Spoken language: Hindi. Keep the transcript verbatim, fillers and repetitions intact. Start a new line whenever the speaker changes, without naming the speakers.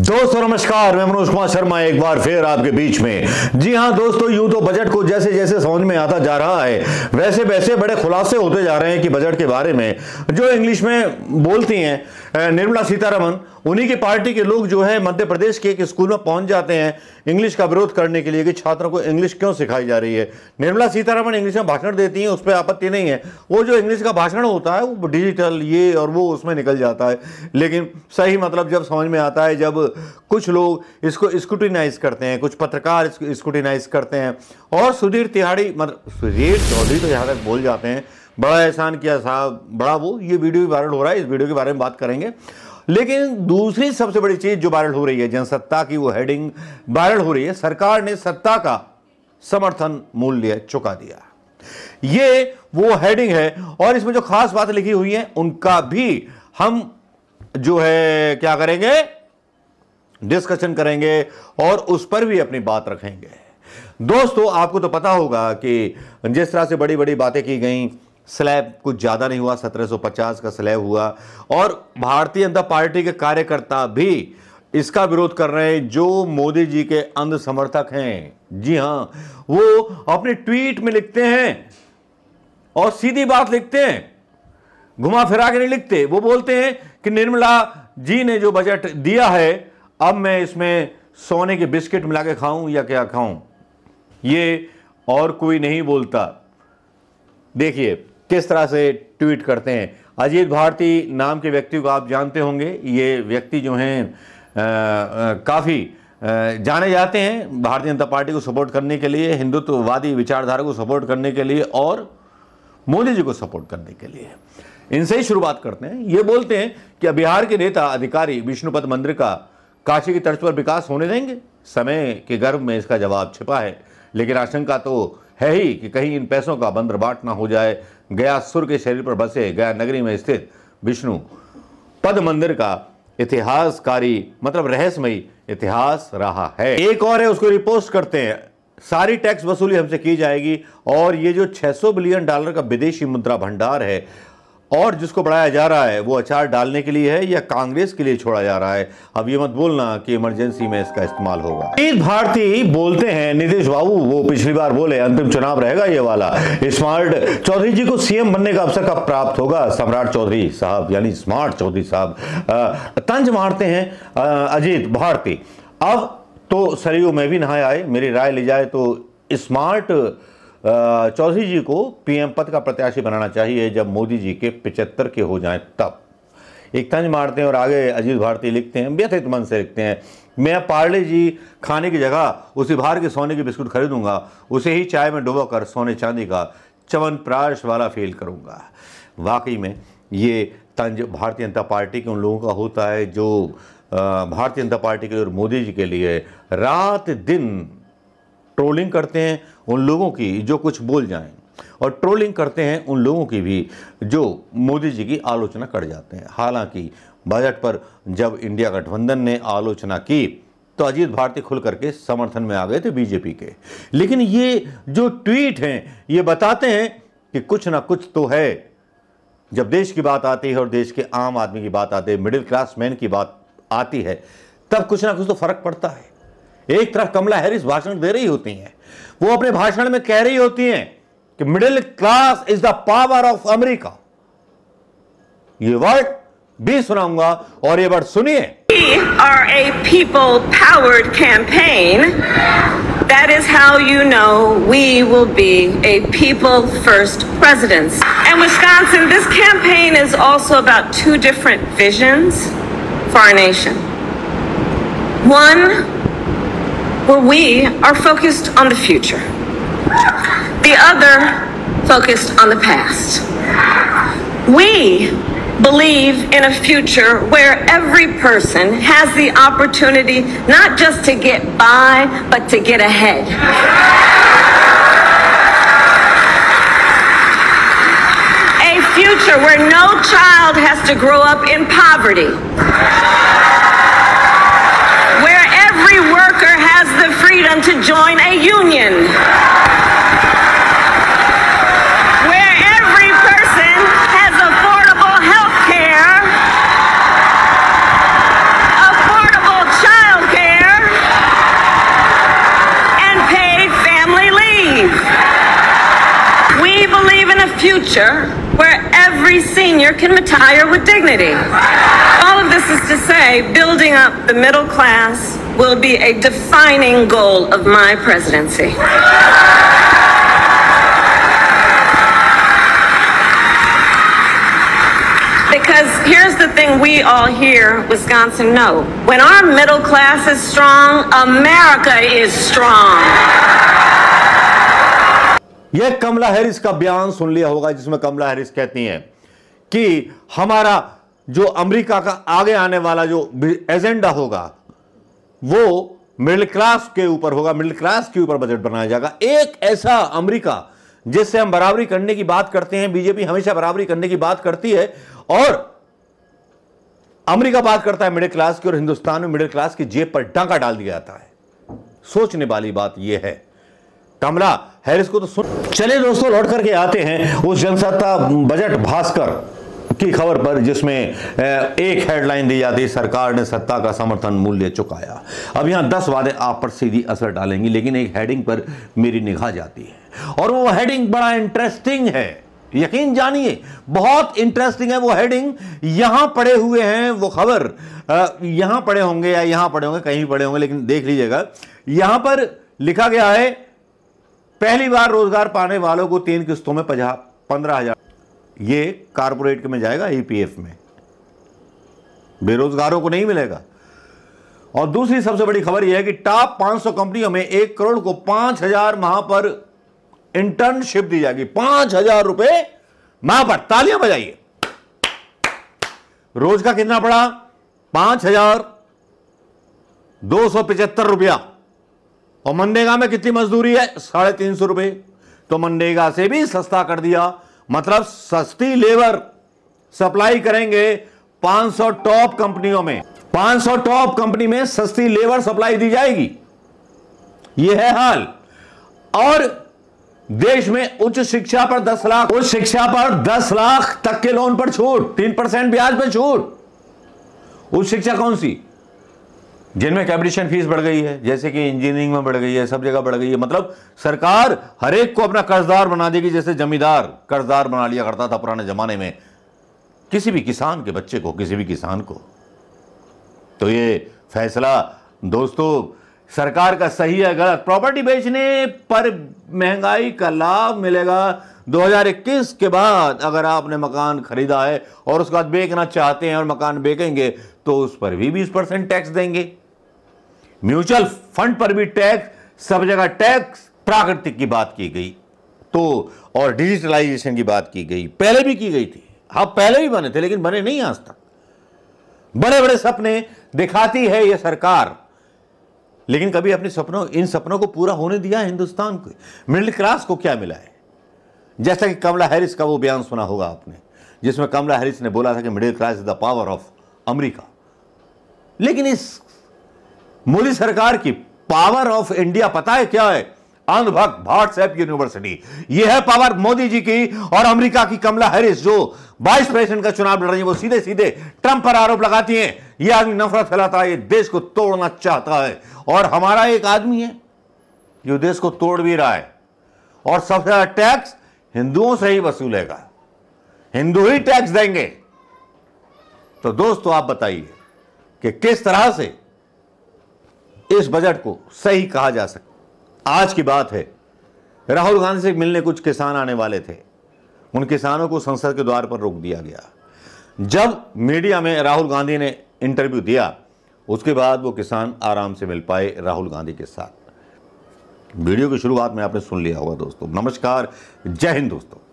दोस्तों नमस्कार, मैं मनोज कुमार शर्मा एक बार फिर आपके बीच में। जी हां दोस्तों, यूं तो बजट को जैसे जैसे समझ में आता जा रहा है वैसे वैसे बड़े खुलासे होते जा रहे हैं कि बजट के बारे में जो इंग्लिश में बोलती हैं निर्मला सीतारमण, उन्हीं की पार्टी के लोग जो है मध्य प्रदेश के एक स्कूल में पहुंच जाते हैं इंग्लिश का विरोध करने के लिए कि छात्रों को इंग्लिश क्यों सिखाई जा रही है। निर्मला सीतारमण इंग्लिश में भाषण देती हैं, उस पर आपत्ति नहीं है। वो जो इंग्लिश का भाषण होता है वो डिजिटल ये और वो उसमें निकल जाता है, लेकिन सही मतलब जब समझ में आता है, जब कुछ लोग इसको स्क्रूटिनाइज करते हैं, कुछ पत्रकार इसको स्क्रूटिनाइज करते हैं और सुधीर तिहाड़ी मतलब सुधीर चौधरी तो यहाँ तक बोल जाते हैं बड़ा एहसान किया साहब, बड़ा वो, ये वीडियो भी वायरल हो रहा है, इस वीडियो के बारे में बात करेंगे। लेकिन दूसरी सबसे बड़ी चीज जो वायरल हो रही है, जनसत्ता की वो हेडिंग वायरल हो रही है, सरकार ने सत्ता का समर्थन मूल्य चुका दिया। ये वो हेडिंग है और इसमें जो खास बातें लिखी हुई हैं उनका भी हम जो है क्या करेंगे, डिस्कशन करेंगे और उस पर भी अपनी बात रखेंगे। दोस्तों आपको तो पता होगा कि जिस तरह से बड़ी बड़ी बातें की गई, स्लैब कुछ ज्यादा नहीं हुआ, सत्रह सौ पचास का स्लैब हुआ और भारतीय जनता पार्टी के कार्यकर्ता भी इसका विरोध कर रहे हैं जो मोदी जी के अंध समर्थक हैं। जी हां, वो अपने ट्वीट में लिखते हैं और सीधी बात लिखते हैं, घुमा फिरा के नहीं लिखते। वो बोलते हैं कि निर्मला जी ने जो बजट दिया है अब मैं इसमें सोने के बिस्किट मिला के खाऊं या क्या खाऊं, ये और कोई नहीं बोलता। देखिए किस तरह से ट्वीट करते हैं। अजीत भारती नाम के व्यक्ति को आप जानते होंगे, ये व्यक्ति जो हैं काफ़ी जाने जाते हैं भारतीय जनता पार्टी को सपोर्ट करने के लिए, हिंदुत्ववादी विचारधारा को सपोर्ट करने के लिए और मोदी जी को सपोर्ट करने के लिए। इनसे ही शुरुआत करते हैं। ये बोलते हैं कि बिहार के नेता अधिकारी विष्णुपद मंदिर का काशी की तर्ज पर विकास होने देंगे, समय के गर्भ में इसका जवाब छिपा है, लेकिन आशंका तो है ही कि कहीं इन पैसों का बंदरबाट ना हो जाए। गया सुर के शरीर पर बसे गया नगरी में स्थित विष्णु पद मंदिर का इतिहासकारी मतलब रहस्यमयी इतिहास रहा है। एक और है, उसको रिपोस्ट करते हैं, सारी टैक्स वसूली हमसे की जाएगी और ये जो छह सौ बिलियन डॉलर का विदेशी मुद्रा भंडार है और जिसको बढ़ाया जा रहा है वो अचार डालने के लिए है या कांग्रेस के लिए छोड़ा जा रहा है। अब ये मत बोलना कि इमरजेंसी में इसका इस्तेमाल होगा। अजीत भारती बोलते हैं, नीतीश बाबू वो पिछली बार बोले अंतिम चुनाव रहेगा ये वाला, स्मार्ट चौधरी जी को सीएम बनने का अवसर कब प्राप्त होगा। सम्राट चौधरी साहब यानी स्मार्ट चौधरी साहब तंज मारते हैं अजीत भारती। अब तो सरयू में भी नहाए आए, मेरी राय ली जाए तो स्मार्ट चौधरी जी को पीएम पद का प्रत्याशी बनाना चाहिए जब मोदी जी के पिचहत्तर के हो जाएं तब। एक तंज मारते हैं और आगे अजीत भारती लिखते हैं, व्यथित मन से लिखते हैं, मैं पार्ले जी खाने की जगह उसी बाहर के सोने के बिस्कुट खरीदूंगा, उसे ही चाय में डुबो कर सोने चांदी का च्यवनप्राश वाला फील करूंगा। वाकई में ये तंज भारतीय जनता पार्टी के उन लोगों का होता है जो भारतीय जनता पार्टी के लिए और मोदी जी के लिए रात दिन ट्रोलिंग करते हैं उन लोगों की जो कुछ बोल जाएं और ट्रोलिंग करते हैं उन लोगों की भी जो मोदी जी की आलोचना कर जाते हैं। हालांकि बजट पर जब इंडिया गठबंधन ने आलोचना की तो अजीत भारती खुल करके समर्थन में आ गए थे बीजेपी के, लेकिन ये जो ट्वीट हैं ये बताते हैं कि कुछ ना कुछ तो है। जब देश की बात आती है और देश के आम आदमी की बात आती है, मिडिल क्लास मैन की बात आती है, तब कुछ ना कुछ तो फर्क पड़ता है। एक तरफ कमला हैरिस भाषण दे रही होती हैं, वो अपने भाषण में कह रही होती हैं कि middle class is the power of America. ये वर्ड भी सुनाऊंगा और ये वर्ड सुनिए।
We are a people powered campaign. That is how you know we will be a people first presidency. And Wisconsin, this campaign is also about two different visions for our nation. One, where we are focused on the future. The other, focused on the past. We believe in a future where every person has the opportunity not just to get by, but to get ahead. A future where no child has to grow up in poverty. Where every worker has the freedom to join a union. Where every person has affordable health care, affordable child future where every senior can retire with dignity. All of this is to say, building up the middle class will be a defining goal of my presidency. Because here's the thing we all here, Wisconsin, know. When our middle class is strong, America is strong.
यह कमला हैरिस का बयान सुन लिया होगा, जिसमें कमला हैरिस कहती हैं कि हमारा जो अमेरिका का आगे आने वाला जो एजेंडा होगा वो मिडिल क्लास के ऊपर होगा, मिडिल क्लास के ऊपर बजट बनाया जाएगा। एक ऐसा अमेरिका जिससे हम बराबरी करने की बात करते हैं, बीजेपी हमेशा बराबरी करने की बात करती है और अमेरिका बात करता है मिडिल क्लास की, और हिंदुस्तान में मिडिल क्लास की जेब पर डांका डाल दिया जाता है। सोचने वाली बात यह है। कमला हैरिस को तो सुन। चलिए दोस्तों, लौट करके आते हैं उस जनसत्ता बजट भास्कर की खबर पर, जिसमें एक हेडलाइन दी जाती है, सरकार ने सत्ता का समर्थन मूल्य चुकाया। अब यहां दस वादे आप पर सीधी असर डालेंगी, लेकिन एक हेडिंग पर मेरी निगाह जाती है और वो हेडिंग बड़ा इंटरेस्टिंग है। यकीन जानिए, बहुत इंटरेस्टिंग है वो हेडिंग। यहां पड़े हुए हैं वो खबर, यहां पड़े होंगे या यहां पड़े होंगे, कहीं पड़े होंगे, लेकिन देख लीजिएगा। यहां पर लिखा गया है, पहली बार रोजगार पाने वालों को तीन किस्तों में पंद्रह हजार, ये कारपोरेट में जाएगा, ईपीएफ में, बेरोजगारों को नहीं मिलेगा। और दूसरी सबसे बड़ी खबर यह है कि टॉप पांच सौ कंपनियों में एक करोड़ को पांच हजार माह पर इंटर्नशिप दी जाएगी। पांच हजार रुपए माह पर, तालियां बजाइए। रोज का कितना पड़ा? पांच हजार दो सौ पिचहत्तर रुपया। और मनरेगा में कितनी मजदूरी है? साढ़े तीन सौ रुपए। तो मनरेगा से भी सस्ता कर दिया, मतलब सस्ती लेबर सप्लाई करेंगे पांच सौ टॉप कंपनियों में। पांच सौ टॉप कंपनी में सस्ती लेबर सप्लाई दी जाएगी, यह है हाल। और देश में उच्च शिक्षा पर दस लाख उच्च शिक्षा पर दस लाख तक के लोन पर छूट, तीन परसेंट ब्याज पर छूट। उच्च शिक्षा कौन सी? जिनमें कैपिटेशन फीस बढ़ गई है, जैसे कि इंजीनियरिंग में बढ़ गई है, सब जगह बढ़ गई है। मतलब सरकार हर एक को अपना कर्जदार बना देगी, जैसे जमींदार कर्जदार बना लिया करता था पुराने जमाने में किसी भी किसान के बच्चे को, किसी भी किसान को। तो ये फैसला दोस्तों सरकार का सही है गलत? प्रॉपर्टी बेचने पर महंगाई का लाभ मिलेगा दो हज़ार इक्कीस के बाद। अगर आपने मकान खरीदा है और उसके बाद बेचना चाहते हैं और मकान बेचेंगे तो उस पर भी बीस परसेंट टैक्स देंगे। म्यूचुअल फंड पर भी टैक्स, सब जगह टैक्स। प्राकृतिक की बात की गई तो, और डिजिटलाइजेशन की बात की गई, पहले भी की गई थी। हाँ, पहले भी बने थे, लेकिन बने नहीं आज तक। बड़े बड़े सपने दिखाती है ये सरकार, लेकिन कभी अपने सपनों इन सपनों को पूरा होने दिया हिंदुस्तान को? मिडिल क्लास को क्या मिला है? जैसा कि कमला हैरिस का वो बयान सुना होगा आपने, जिसमें कमला हैरिस ने बोला था कि middle class is the power of America. लेकिन इस मोदी सरकार की पावर ऑफ इंडिया पता है क्या है? अंधभक्त व्हाट्सएप यूनिवर्सिटी। यह है पावर मोदी जी की और अमेरिका की कमला हैरिस, जो वाइस प्रेसिडेंट का चुनाव लड़ रही है। वो सीधे सीधे ट्रंप पर आरोप लगाती हैं, यह आदमी नफरत फैलाता है, ये देश को तोड़ना चाहता है। और हमारा एक आदमी है जो देश को तोड़ भी रहा है, और सबसे ज्यादा टैक्स हिंदुओं से ही वसूलेगा, हिंदू ही टैक्स देंगे। तो दोस्तों आप बताइए कि किस तरह से इस बजट को सही कहा जा सकता। आज की बात है, राहुल गांधी से मिलने कुछ किसान आने वाले थे। उन किसानों को संसद के द्वार पर रोक दिया गया। जब मीडिया में राहुल गांधी ने इंटरव्यू दिया, उसके बाद वो किसान आराम से मिल पाए राहुल गांधी के साथ। वीडियो की शुरुआत में आपने सुन लिया होगा दोस्तों। नमस्कार, जय हिंद दोस्तों।